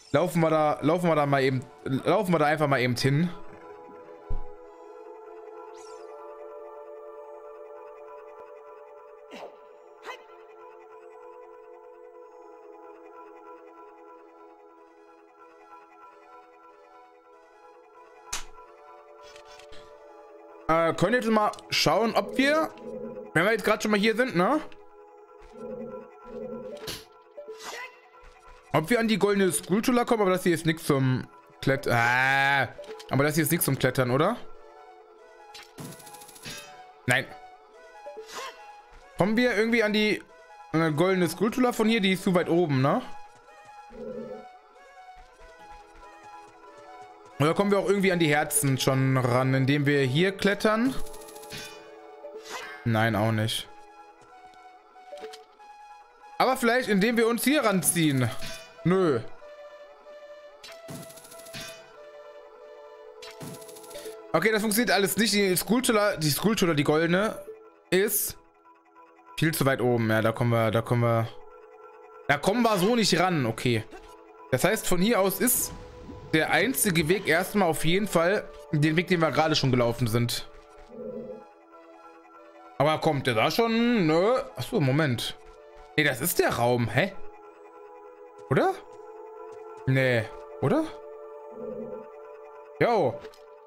Laufen wir da mal eben, laufen wir da einfach mal eben hin. Können wir jetzt mal schauen, ob wir, wenn wir jetzt gerade schon mal hier sind, ne? Ob wir an die goldene Skulltula kommen, aber das hier ist nichts zum Klettern. Aber das hier ist nichts zum Klettern, oder? Nein. Kommen wir irgendwie an die goldene Skulltula von hier? Die ist zu weit oben, ne? Oder kommen wir auch irgendwie an die Herzen schon ran, indem wir hier klettern? Nein, auch nicht. Aber vielleicht, indem wir uns hier ranziehen. Nö. Okay, das funktioniert alles nicht. Die Skulltula, die goldene, ist viel zu weit oben. Ja, da kommen wir so nicht ran. Okay. Das heißt, von hier aus ist der einzige Weg erstmal auf jeden Fall den Weg, den wir gerade schon gelaufen sind. Aber kommt der da schon? Nö. Achso, Moment. Nee, das ist der Raum. Hä? Oder? Nee. Oder? Jo.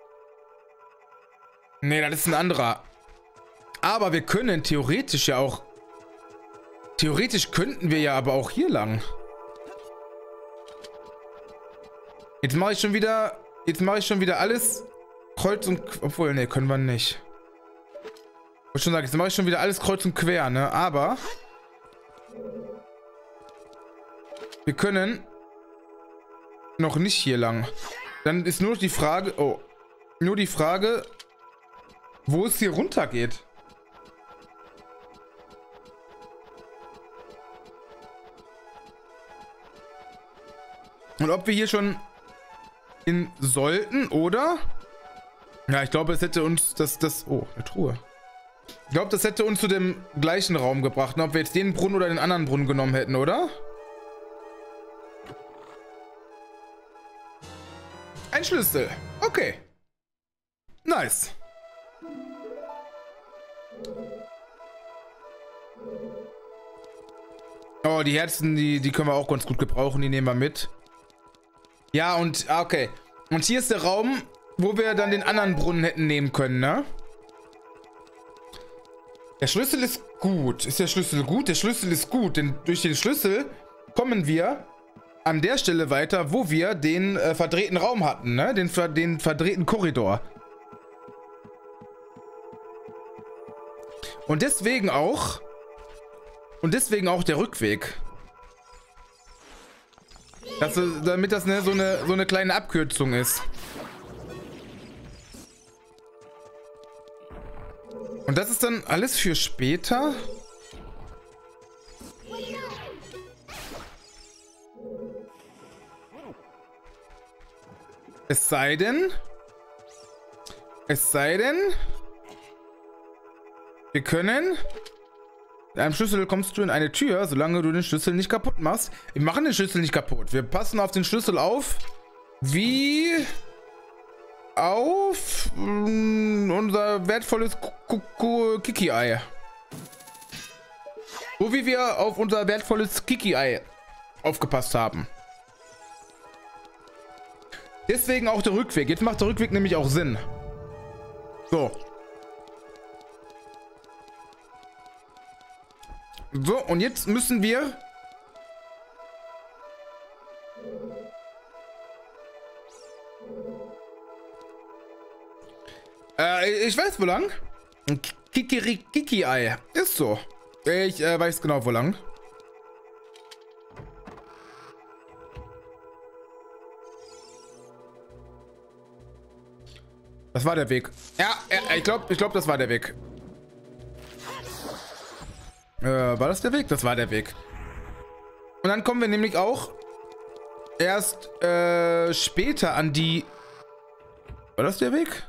Nee, das ist ein anderer. Aber wir können theoretisch ja auch... Theoretisch könnten wir ja aber auch hier lang. Jetzt mache ich schon wieder alles kreuz und... Obwohl, nee, können wir nicht. Ich wollte schon sagen, jetzt mache ich schon wieder alles kreuz und quer, ne? Aber... Wir können... noch nicht hier lang. Dann ist nur die Frage... Oh. Nur die Frage... wo es hier runter geht. Und ob wir hier schon hin sollten, oder? Ja, ich glaube, es hätte uns oh, eine Truhe. Ich glaube, das hätte uns zu dem gleichen Raum gebracht. Und ob wir jetzt den Brunnen oder den anderen Brunnen genommen hätten, oder? Ein Schlüssel. Okay. Nice. Oh, die Herzen, die können wir auch ganz gut gebrauchen. Die nehmen wir mit. Ja, und okay. Und hier ist der Raum, wo wir dann den anderen Brunnen hätten nehmen können, ne? Der Schlüssel ist gut. Ist der Schlüssel gut? Der Schlüssel ist gut, denn durch den Schlüssel kommen wir an der Stelle weiter, wo wir den verdrehten Raum hatten, ne? Den verdrehten Korridor. Und deswegen auch der Rückweg. Damit das so eine kleine Abkürzung ist. Und das ist dann alles für später? Es sei denn, wir können... Mit einem Schlüssel kommst du in eine Tür, solange du den Schlüssel nicht kaputt machst. Wir machen den Schlüssel nicht kaputt. Wir passen auf den Schlüssel auf, wie auf unser wertvolles Kiki-Ei. So wie wir auf unser wertvolles Kiki-Ei aufgepasst haben. Deswegen auch der Rückweg. Jetzt macht der Rückweg nämlich auch Sinn. So. So, und jetzt müssen wir... ich weiß wo lang. Kiki-Ei. Ist so. Ich weiß genau wo lang. Das war der Weg. Ja, ich glaube, das war der Weg. War das der Weg? Das war der Weg. Und dann kommen wir nämlich auch erst später an die... War das der Weg?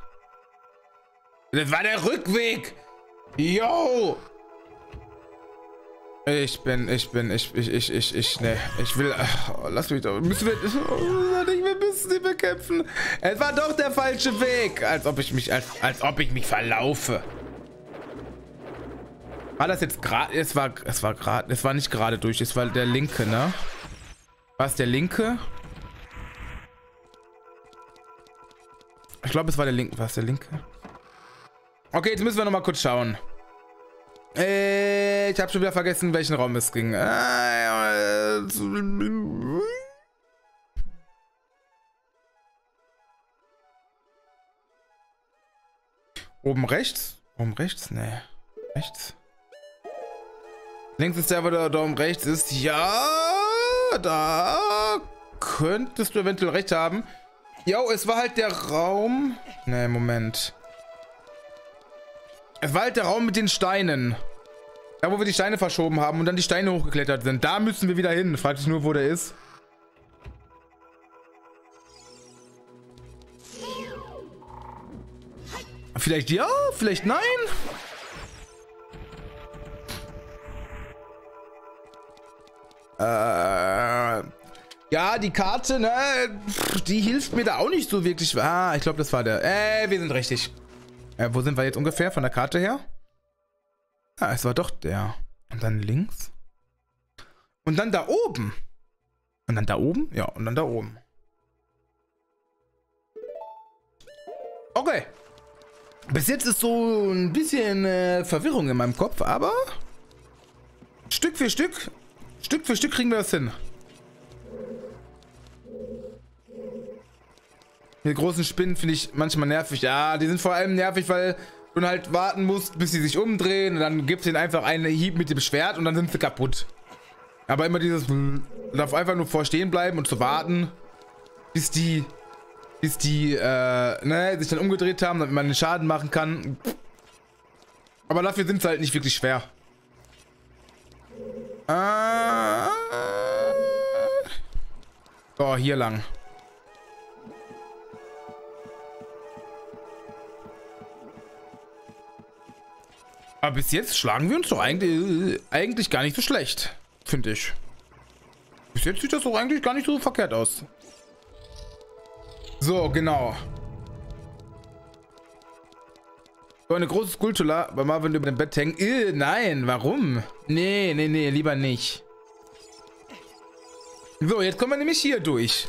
Das war der Rückweg! Yo! Ne, ich will, lass mich doch, müssen wir müssen sie bekämpfen. Es war doch der falsche Weg, als ob ich mich verlaufe. War das jetzt gerade, es war nicht gerade durch, es war der linke, ne? War es der linke? Ich glaube, es war der linke, war es der linke? Okay, jetzt müssen wir noch mal kurz schauen. Ich habe schon wieder vergessen, welchen Raum es ging. Oben rechts? Oben rechts? Nee. Rechts? Links ist der, wo der oben rechts ist. Ja, da könntest du eventuell recht haben. Jo, es war halt der Raum. Nee, Moment. Es war halt der Raum mit den Steinen. Da, wo wir die Steine verschoben haben und dann die Steine hochgeklettert sind. Da müssen wir wieder hin. Frag dich nur, wo der ist. Vielleicht ja, vielleicht nein. Ja, die Karte, ne, die hilft mir da auch nicht so wirklich. Ah, ich glaube, das war der. Wir sind richtig. Wo sind wir jetzt ungefähr von der Karte her? Ah, es war doch der. Und dann links. Und dann da oben. Und dann da oben? Ja, und dann da oben. Okay. Bis jetzt ist so ein bisschen Verwirrung in meinem Kopf, aber Stück für Stück kriegen wir das hin. Die großen Spinnen finde ich manchmal nervig. Ja, die sind vor allem nervig, weil du halt warten musst, bis sie sich umdrehen und dann gibst du ihnen einfach einen Hieb mit dem Schwert und dann sind sie kaputt. Aber immer dieses, darf einfach nur vorstehen bleiben und zu warten, bis die sich dann umgedreht haben, damit man den Schaden machen kann. Aber dafür sind sie halt nicht wirklich schwer. So, hier lang. Aber bis jetzt schlagen wir uns doch eigentlich gar nicht so schlecht, finde ich. Bis jetzt sieht das doch eigentlich gar nicht so verkehrt aus. So, genau. So eine große Skulptur bei Marvin über dem Bett hängen. Nein, warum? Nee, lieber nicht. So, jetzt kommen wir nämlich hier durch.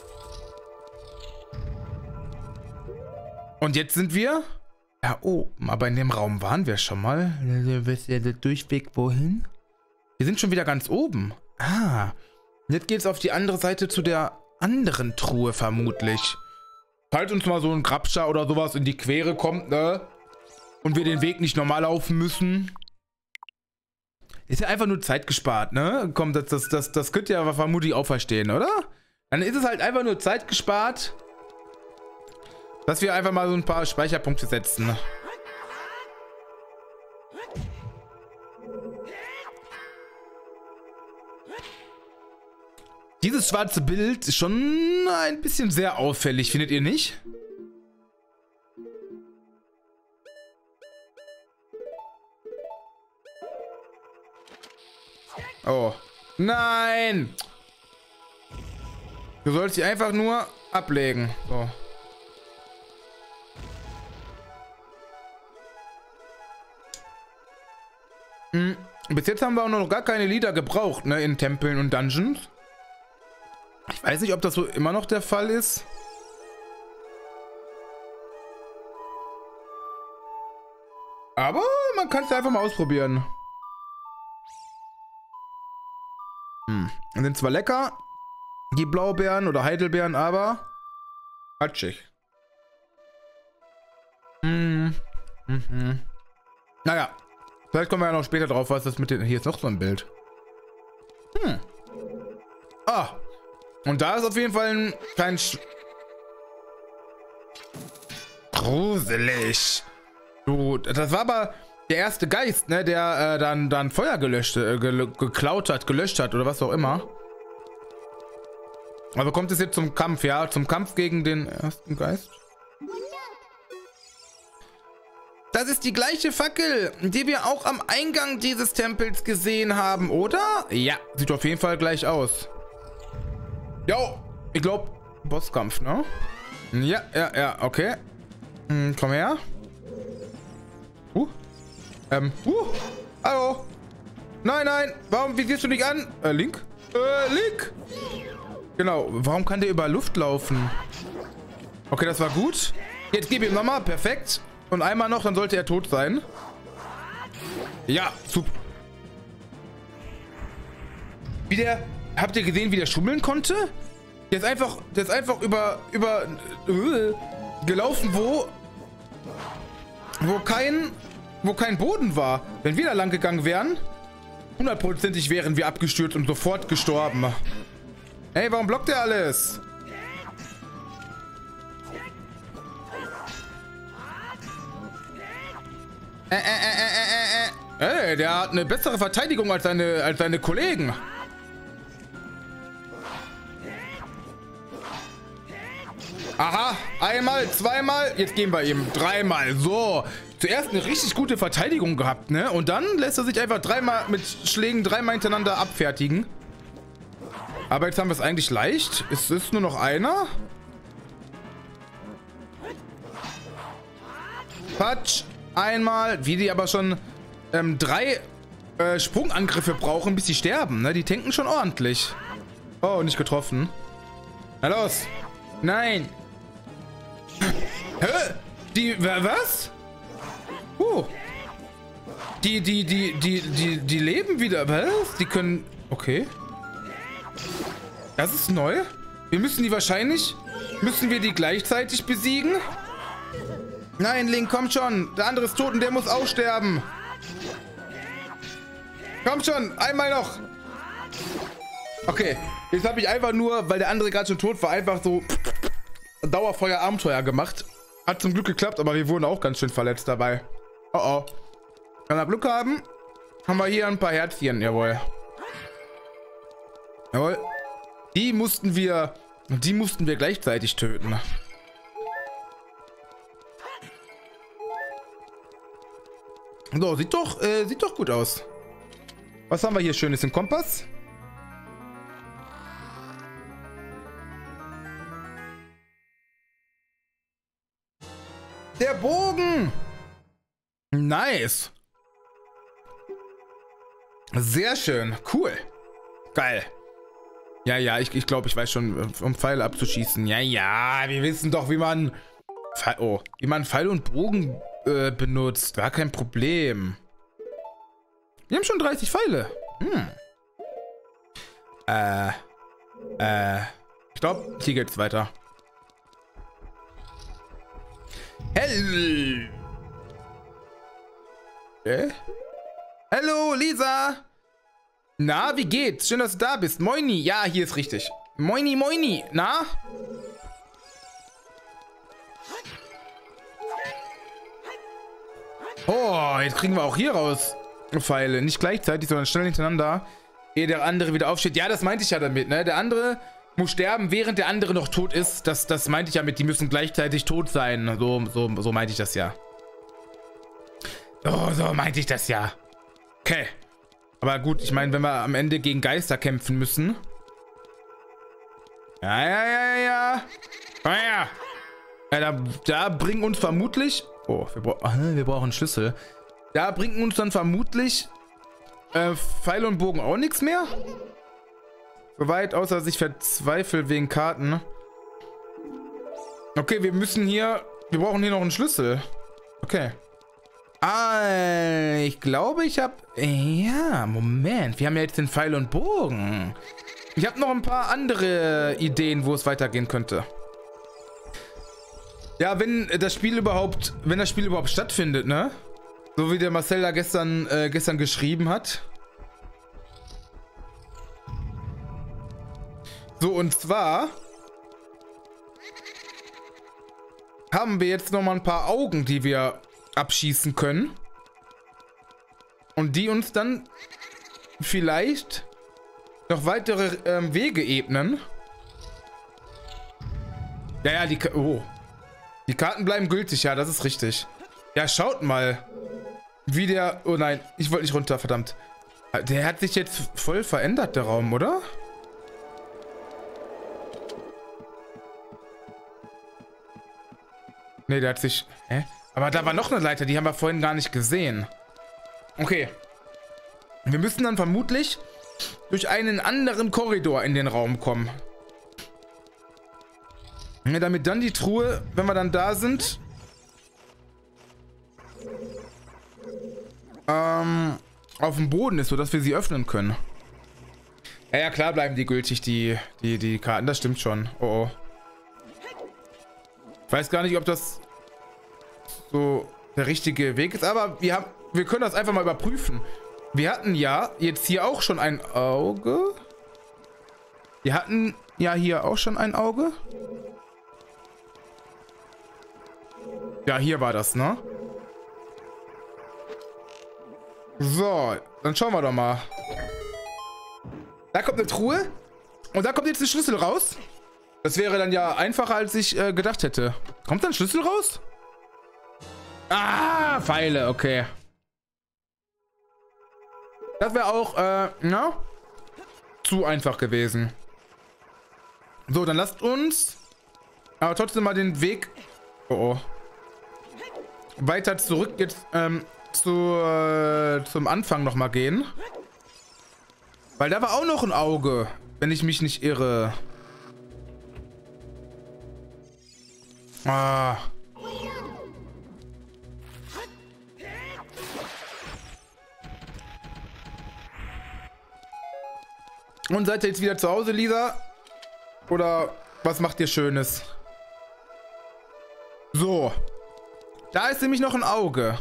Und jetzt sind wir da oben, aber in dem Raum waren wir schon mal. Der Durchweg wohin? Wir sind schon wieder ganz oben. Ah, jetzt geht es auf die andere Seite zu der anderen Truhe vermutlich. Falls uns mal so ein Grabscher oder sowas in die Quere kommt, ne? Und wir den Weg nicht normal laufen müssen. Ist ja einfach nur Zeit gespart, ne? Komm, das könnt ihr aber vermutlich auch verstehen, oder? Dann ist es halt einfach nur Zeit gespart, dass wir einfach mal so ein paar Speicherpunkte setzen. Dieses schwarze Bild ist schon ein bisschen sehr auffällig, findet ihr nicht? Oh. Nein! Du sollst sie einfach nur ablegen. So. Bis jetzt haben wir auch noch gar keine Lieder gebraucht, ne, in Tempeln und Dungeons. Ich weiß nicht, ob das so immer noch der Fall ist. Aber man kann es ja einfach mal ausprobieren. Sind zwar lecker, die Blaubeeren oder Heidelbeeren, aber quatschig. Naja, vielleicht kommen wir ja noch später drauf, was das mit den... Hier ist noch so ein Bild. Ah, und da ist auf jeden Fall ein kleinen... Gruselig. Du, das war aber der erste Geist, ne, der dann Feuer geklaut hat, gelöscht hat oder was auch immer. Also kommt es jetzt zum Kampf, ja, zum Kampf gegen den ersten Geist. Das ist die gleiche Fackel, die wir auch am Eingang dieses Tempels gesehen haben, oder? Ja, sieht auf jeden Fall gleich aus. Jo, ich glaube, Bosskampf, ne? Ja, okay. Komm her. Hallo. Nein, warum visierst du dich an? Link? Link. Genau, warum kann der über Luft laufen? Okay, das war gut. Jetzt gebe ich ihm nochmal, perfekt. Und einmal noch, dann sollte er tot sein. Ja, super. Habt ihr gesehen, wie der schummeln konnte? Der ist einfach über gelaufen, wo kein Boden war. Wenn wir da lang gegangen wären, 100%ig wären wir abgestürzt und sofort gestorben. Hey, warum blockt der alles? Hey, der hat eine bessere Verteidigung als seine Kollegen. Aha, einmal, zweimal, jetzt gehen wir ihm dreimal. So, zuerst eine richtig gute Verteidigung gehabt, ne? Und dann lässt er sich einfach mit Schlägen dreimal hintereinander abfertigen. Aber jetzt haben wir es eigentlich leicht. Es ist nur noch einer. Patsch, einmal. Wie die aber schon 3 Sprungangriffe brauchen, bis sie sterben, ne? Die tanken schon ordentlich. Oh, nicht getroffen. Na los. Nein. Hä? Was? Die leben wieder. Was? Die können... Okay. Das ist neu. Wir müssen die wahrscheinlich... Müssen wir die gleichzeitig besiegen? Nein, Link, komm schon. Der andere ist tot und der muss auch sterben. Komm schon, einmal noch. Okay, jetzt habe ich einfach nur, weil der andere gerade schon tot war, einfach so Dauerfeuer-Abenteuer gemacht. Hat zum Glück geklappt, aber wir wurden auch ganz schön verletzt dabei. Oh. Wenn wir Glück haben, haben wir hier ein paar Herzchen. Jawohl. Jawohl. Die mussten wir gleichzeitig töten. So, sieht doch gut aus. Was haben wir hier Schönes im Kompass? Der Bogen! Nice! Sehr schön. Cool. Geil. Ja, ich glaube, ich weiß schon, um Pfeile abzuschießen. Ja, wir wissen doch, wie man Pfeil und Bogen benutzt. Gar kein Problem. Wir haben schon 30 Pfeile. Ich glaube, hier geht's weiter. Hallo, Lisa. Na, wie geht's? Schön, dass du da bist. Moini. Ja, hier ist richtig. Moini. Na? Oh, jetzt kriegen wir auch hier raus Pfeile. Nicht gleichzeitig, sondern schnell hintereinander, ehe der andere wieder aufsteht. Ja, das meinte ich ja damit, ne? Der andere muss sterben, während der andere noch tot ist. Das meinte ich ja mit, die müssen gleichzeitig tot sein. So meinte ich das ja. So meinte ich das ja. Okay. Aber gut, ich meine, wenn wir am Ende gegen Geister kämpfen müssen. Ja. Komm her. Da bringen uns vermutlich... Oh, wir brauchen einen Schlüssel. Da bringt uns dann vermutlich Pfeile und Bogen auch nichts mehr. Soweit, außer dass ich verzweifle wegen Karten. Okay, wir brauchen hier noch einen Schlüssel. Okay. Ich glaube, ich habe... Ja, Moment. Wir haben ja jetzt den Pfeil und Bogen. Ich habe noch ein paar andere Ideen, wo es weitergehen könnte. Ja, wenn das Spiel überhaupt stattfindet, ne? So wie der Marcel da gestern geschrieben hat. So, und zwar haben wir jetzt noch mal ein paar Augen, die wir abschießen können. Und die uns dann vielleicht noch weitere Wege ebnen. Ja, die Karten bleiben gültig, ja, das ist richtig. Ja, schaut mal. Wie der... Oh nein, ich wollte nicht runter, verdammt. Der hat sich jetzt voll verändert, der Raum, oder? Ne, der hat sich... Hä? Aber da war noch eine Leiter, die haben wir vorhin gar nicht gesehen. Okay. Wir müssen dann vermutlich durch einen anderen Korridor in den Raum kommen. Ja, damit dann die Truhe, wenn wir dann da sind... auf dem Boden ist, sodass wir sie öffnen können. Ja, ja, klar bleiben die gültig, die Karten. Das stimmt schon. Oh, oh. Ich weiß gar nicht, ob das so der richtige Weg ist, aber wir können das einfach mal überprüfen. Wir hatten ja jetzt hier auch schon ein Auge. Wir hatten ja hier auch schon ein Auge. Ja, hier war das, ne? So, dann schauen wir doch mal. Da kommt eine Truhe. Und da kommt jetzt ein Schlüssel raus. Das wäre dann ja einfacher, als ich gedacht hätte. Kommt da ein Schlüssel raus? Ah, Pfeile, okay. Das wäre auch, na? Zu einfach gewesen. So, dann lasst uns aber trotzdem mal den Weg... Oh, oh. Weiter zurück jetzt, zum Anfang nochmal gehen. Weil da war auch noch ein Auge, wenn ich mich nicht irre. Ah. Und seid ihr jetzt wieder zu Hause, Lisa? Oder was macht ihr Schönes? So. Da ist nämlich noch ein Auge.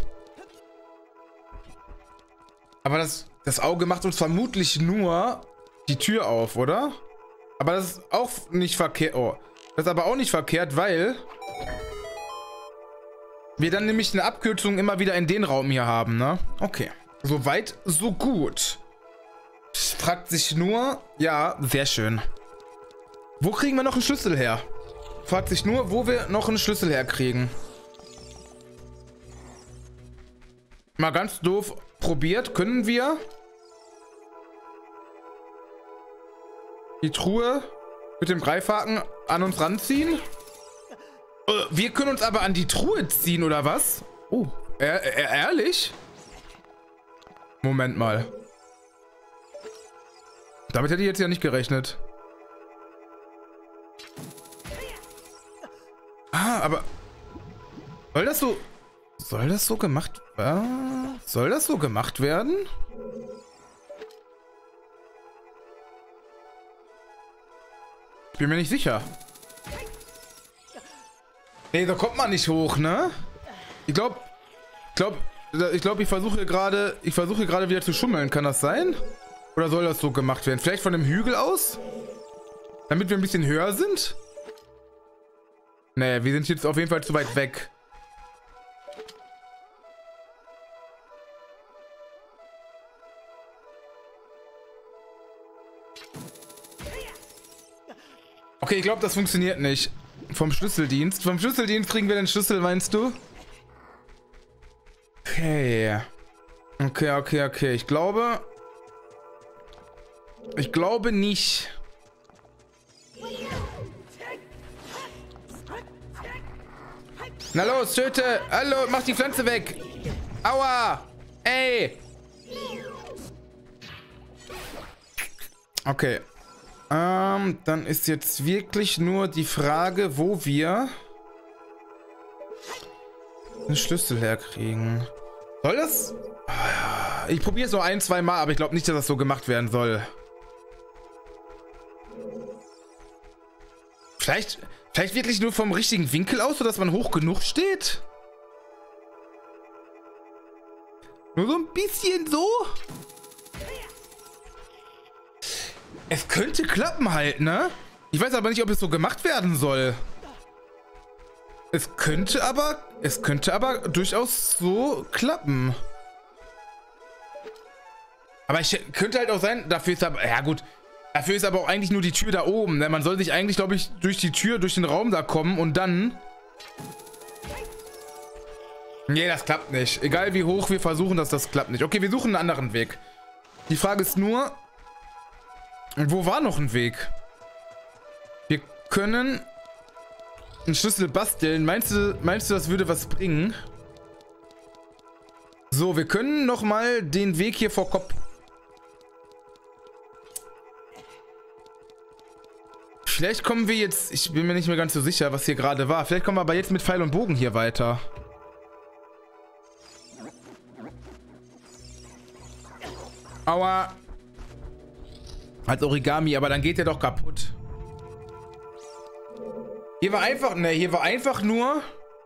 Aber das Auge macht uns vermutlich nur die Tür auf, oder? Aber das ist auch nicht verkehrt. Oh. Das ist aber auch nicht verkehrt, weil wir dann nämlich eine Abkürzung immer wieder in den Raum hier haben, ne? Okay. Soweit, so gut. Fragt sich nur... Ja, sehr schön. Wo kriegen wir noch einen Schlüssel her? Fragt sich nur, wo wir noch einen Schlüssel herkriegen. Mal ganz doof probiert. Können wir die Truhe mit dem Greifhaken an uns ranziehen? Wir können uns aber an die Truhe ziehen, oder was? Oh, ehrlich? Moment mal. Damit hätte ich jetzt ja nicht gerechnet. Ah, aber... Soll das so gemacht... soll das so gemacht werden? Ich bin mir nicht sicher. Nee, da kommt man nicht hoch, ne? Ich glaube, ich versuche gerade wieder zu schummeln. Kann das sein? Oder soll das so gemacht werden? Vielleicht von dem Hügel aus? Damit wir ein bisschen höher sind? Nee, wir sind jetzt auf jeden Fall zu weit weg. Okay, ich glaube, das funktioniert nicht. Vom Schlüsseldienst. Vom Schlüsseldienst kriegen wir den Schlüssel, meinst du? Okay. Okay. Ich glaube nicht. Na los, töte! Hallo, mach die Pflanze weg! Aua! Ey! Okay. Dann ist jetzt wirklich nur die Frage, wo wir einen Schlüssel herkriegen. Soll das? Ich probiere es noch 1-2 Mal, aber ich glaube nicht, dass das so gemacht werden soll. Vielleicht wirklich nur vom richtigen Winkel aus, sodass man hoch genug steht? Nur so ein bisschen so? Es könnte klappen halt, ne? Ich weiß aber nicht, ob es so gemacht werden soll. Es könnte aber durchaus so klappen. Aber ich könnte halt auch sein, dafür ist aber, ja gut, dafür ist aber auch eigentlich nur die Tür da oben, ne? Man soll sich eigentlich, glaube ich, durch die Tür, durch den Raum da kommen und dann Nee, das klappt nicht. Egal wie hoch wir versuchen, das klappt nicht. Okay, wir suchen einen anderen Weg. Die Frage ist nur, wo war noch ein Weg? Wir können einen Schlüssel basteln. Meinst du, das würde was bringen? So, wir können nochmal den Weg hier vor Kopf. Vielleicht kommen wir jetzt, ich bin mir nicht mehr ganz so sicher, was hier gerade war. Vielleicht kommen wir aber jetzt mit Pfeil und Bogen hier weiter. Aua. Als Origami, aber dann geht der doch kaputt. Hier war einfach, ne, hier war einfach nur...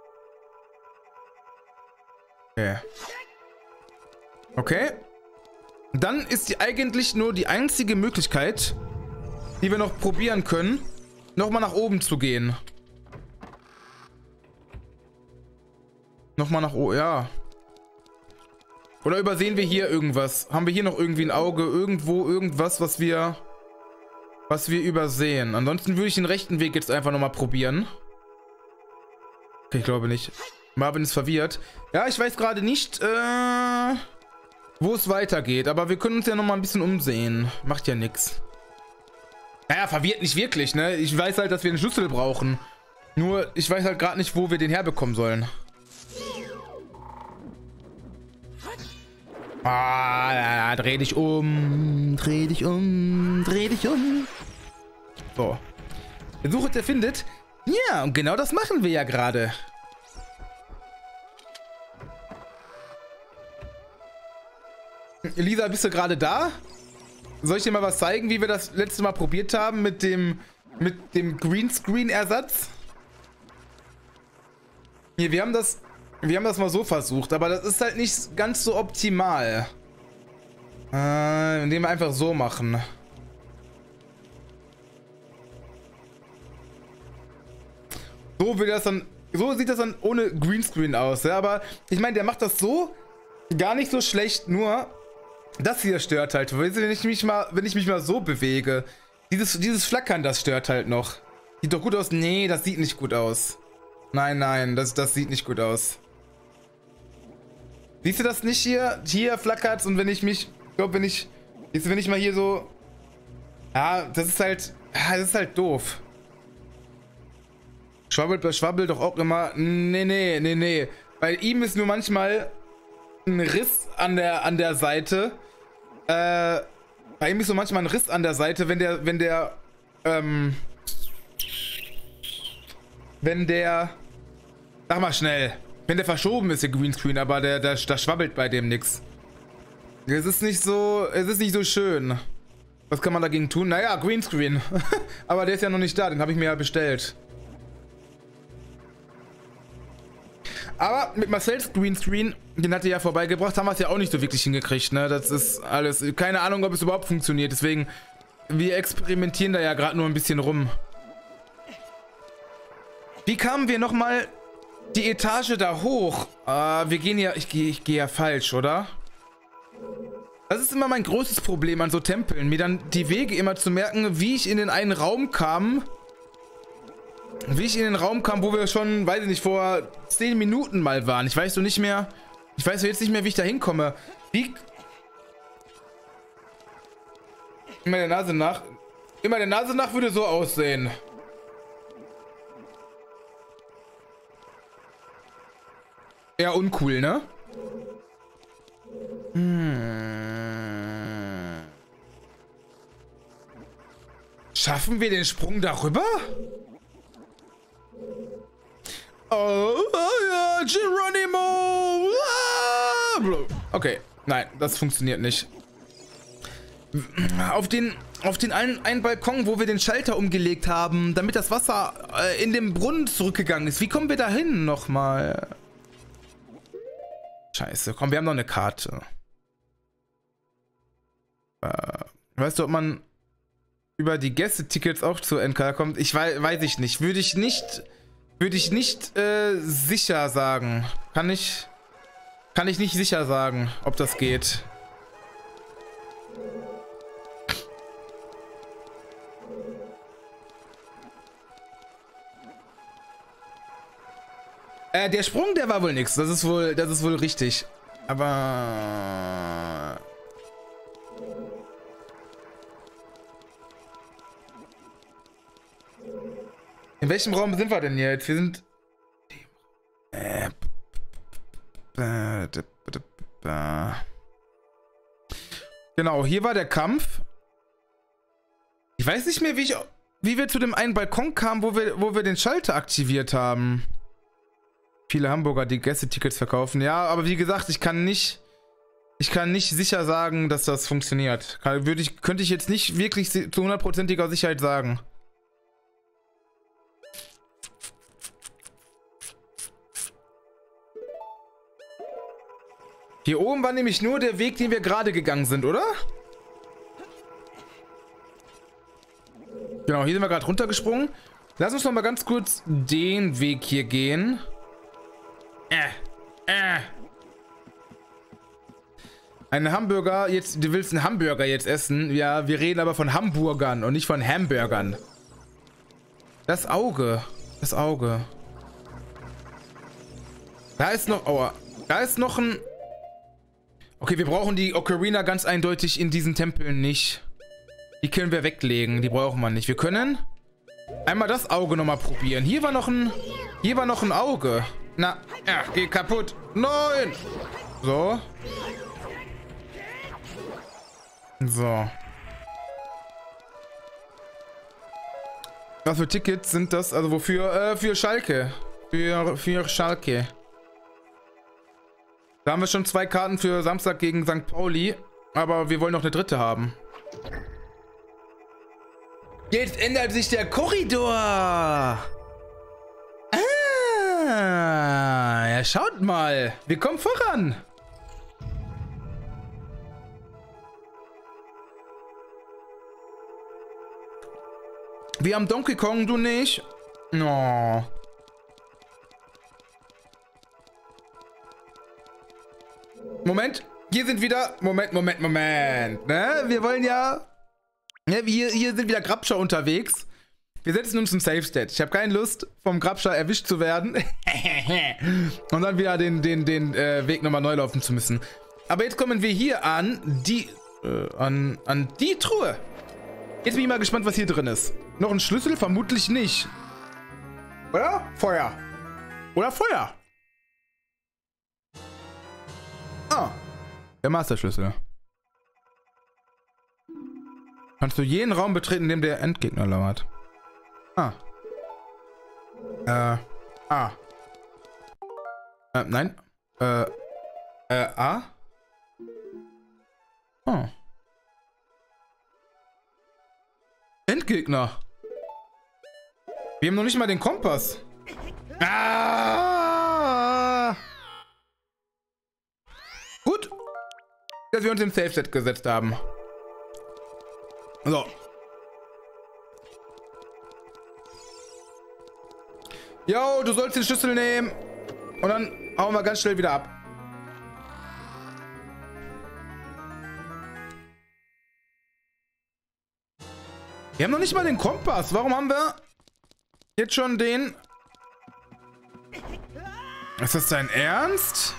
Okay. Okay. Dann ist die eigentlich nur die einzige Möglichkeit, die wir noch probieren können, nochmal nach oben zu gehen. Nochmal nach oben, ja. Oder übersehen wir hier irgendwas? Haben wir hier noch irgendwie ein Auge? Irgendwo irgendwas, was wir übersehen? Ansonsten würde ich den rechten Weg jetzt einfach nochmal probieren. Okay, ich glaube nicht. Marvin ist verwirrt. Ja, ich weiß gerade nicht, wo es weitergeht. Aber wir können uns ja nochmal ein bisschen umsehen. Macht ja nichts. Naja, verwirrt nicht wirklich, ne? Ich weiß halt, dass wir einen Schlüssel brauchen. Nur, ich weiß halt gerade nicht, wo wir den herbekommen sollen. Ah, dreh dich um. Dreh dich um. Dreh dich um. So. Der Suche, der findet. Ja, und genau das machen wir ja gerade. Elisa, bist du gerade da? Soll ich dir mal was zeigen, wie wir das letzte Mal probiert haben mit dem Greenscreen-Ersatz? Hier, wir haben das mal so versucht, aber das ist halt nicht ganz so optimal. Indem wir einfach so machen. So sieht das dann ohne Greenscreen aus, ja? Aber ich meine, der macht das so gar nicht so schlecht, nur das hier stört halt. Wenn ich mich mal so bewege. Dieses Flackern, das stört halt noch. Sieht doch gut aus. Nee, das sieht nicht gut aus. Nein, das sieht nicht gut aus. Siehst du das nicht hier? Hier flackert's und wenn ich mal hier so... Ja, das ist halt doof. Schwabbelt doch auch immer... Nee. Bei ihm ist nur manchmal ein Riss an der Seite. Bei ihm ist so manchmal ein Riss an der Seite, wenn der... Sag mal schnell. Wenn der verschoben ist, der Greenscreen, aber da schwabbelt bei dem nix. Es ist nicht so schön. Was kann man dagegen tun? Naja, Greenscreen. Aber der ist ja noch nicht da, den habe ich mir ja bestellt. Aber mit Marcells Greenscreen, den hat er ja vorbeigebracht, haben wir es ja auch nicht so wirklich hingekriegt, ne? Das ist alles, keine Ahnung, ob es überhaupt funktioniert, deswegen, wir experimentieren da ja gerade nur ein bisschen rum. Wie kamen wir nochmal die Etage da hoch? Wir gehen ja, ich gehe ja falsch, oder? Das ist immer mein größtes Problem an so Tempeln, mir dann die Wege immer zu merken, wie ich in den einen Raum kam. Wo wir schon, weiß ich nicht, vor 10 Minuten mal waren. Ich weiß jetzt nicht mehr, wie ich da hinkomme. Wie? Immer der Nase nach würde so aussehen. Ja, uncool, ne? Schaffen wir den Sprung darüber? Oh ja, Geronimo! Okay, nein, das funktioniert nicht. Auf den einen Balkon, wo wir den Schalter umgelegt haben, damit das Wasser in den Brunnen zurückgegangen ist. Wie kommen wir da hin nochmal? Scheiße, komm, wir haben noch eine Karte. Weißt du, ob man über die Gästetickets auch zu NK kommt? Weiß ich nicht. Würde ich nicht sicher sagen. Kann ich nicht sicher sagen, ob das geht. Der Sprung, der war wohl nix. Das ist wohl richtig. Aber... In welchem Raum sind wir denn jetzt? Wir sind... Genau, hier war der Kampf. Ich weiß nicht mehr, wie wir zu dem einen Balkon kamen, wo wir den Schalter aktiviert haben. Viele Hamburger, die Gästetickets verkaufen. Ja, aber wie gesagt, ich kann nicht sicher sagen, dass das funktioniert. Könnte ich jetzt nicht wirklich zu 100%iger Sicherheit sagen. Hier oben war nämlich nur der Weg, den wir gerade gegangen sind, oder? Genau, hier sind wir gerade runtergesprungen. Lass uns noch mal ganz kurz den Weg hier gehen. Ein Hamburger, jetzt, du willst einen Hamburger jetzt essen? Ja, wir reden aber von Hamburgern und nicht von Hamburgern. Das Auge. Das Auge. Da ist noch, aua. Da ist noch ein... Okay, wir brauchen die Ocarina ganz eindeutig in diesen Tempeln nicht. Die können wir weglegen, die brauchen wir nicht. Wir können einmal das Auge nochmal probieren. Hier war noch ein Auge. Na, ja, geh kaputt. Nein! So. So. Was für Tickets sind das? Also wofür? Für Schalke. Für Schalke. Da haben wir schon 2 Karten für Samstag gegen St. Pauli. Aber wir wollen noch eine dritte haben. Jetzt ändert sich der Korridor. Ja, schaut mal. Wir kommen voran. Wir haben Donkey Kong, du nicht? No. Moment. Hier sind wieder... Moment. Ne? Wir wollen ja... Ja, hier sind wieder Grabscher unterwegs. Wir setzen uns im Safe State. Ich habe keine Lust, vom Grabscher erwischt zu werden. Und dann wieder den Weg nochmal neu laufen zu müssen. Aber jetzt kommen wir hier an die Truhe. Jetzt bin ich mal gespannt, was hier drin ist. Noch ein Schlüssel? Vermutlich nicht. Oder? Feuer. Oder Feuer. Ah. Der Masterschlüssel. Kannst du jeden Raum betreten, in dem der Endgegner lauert. Ah. Nein. A. Oh. Endgegner. Wir haben noch nicht mal den Kompass. Ah! Gut. Dass wir uns im Safe-Set gesetzt haben. So. Jo, du sollst den Schlüssel nehmen. Und dann hauen wir ganz schnell wieder ab. Wir haben noch nicht mal den Kompass. Warum haben wir jetzt schon den... Ist das dein Ernst?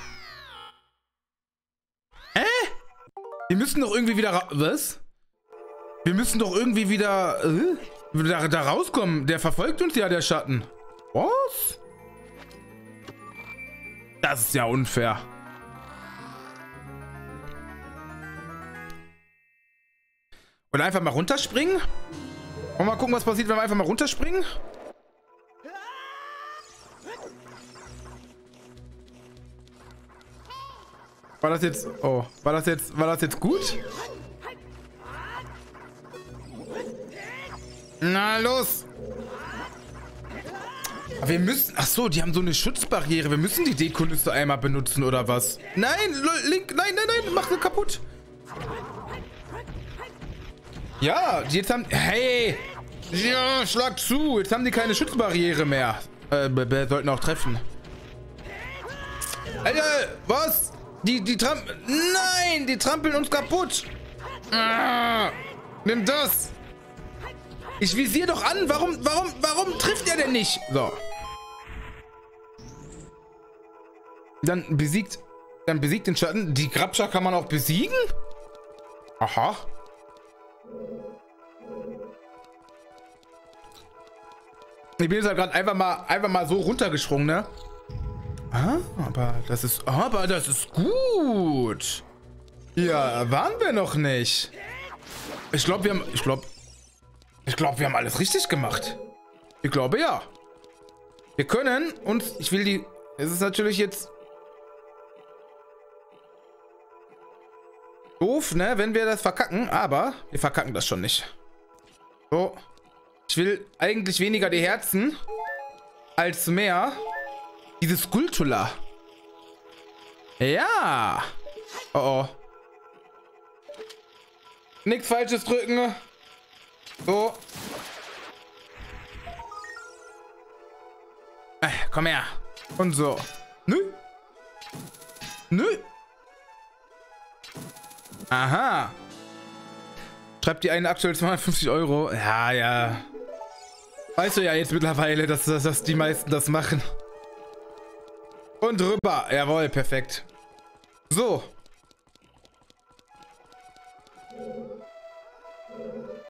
Wir müssen doch irgendwie wieder... Was? Wir müssen doch irgendwie wieder... da rauskommen. Der verfolgt uns ja, der Schatten. Was? Das ist ja unfair. Oder einfach mal runterspringen? Und mal gucken, was passiert, wenn wir einfach mal runterspringen. War das jetzt... Oh, war das jetzt gut? Na los! Aber wir müssen... Ach so, die haben so eine Schutzbarriere. Wir müssen die Dekoliste einmal benutzen, oder was? Nein, Link, nein, mach sie kaputt. Ja, jetzt haben... Hey! Ja, schlag zu! Jetzt haben die keine Schutzbarriere mehr. Wir sollten auch treffen. Alter, was? Die trampeln... Nein, die trampeln uns kaputt. Ah, nimm das. Ich visier doch an. Warum trifft er denn nicht? So. Dann besiegt den Schatten. Die Grabscher kann man auch besiegen? Aha. Ich bin jetzt halt gerade einfach mal so runtergesprungen, ne? Ah, aber das ist gut. Ja, waren wir noch nicht. Ich glaube, wir haben alles richtig gemacht. Ich glaube, ja. Wir können uns, es ist natürlich jetzt doof, ne, wenn wir das verkacken, aber wir verkacken das schon nicht. So. Ich will eigentlich weniger die Herzen als mehr diese Skulltula. Ja. Oh oh. Nichts Falsches drücken. So. Komm her. Und so. Nö. Nö. Aha. Schreibt die eine aktuell 250 Euro. Ja, ja. Weißt du ja jetzt mittlerweile, dass die meisten das machen. Und rüber. Jawohl, perfekt. So.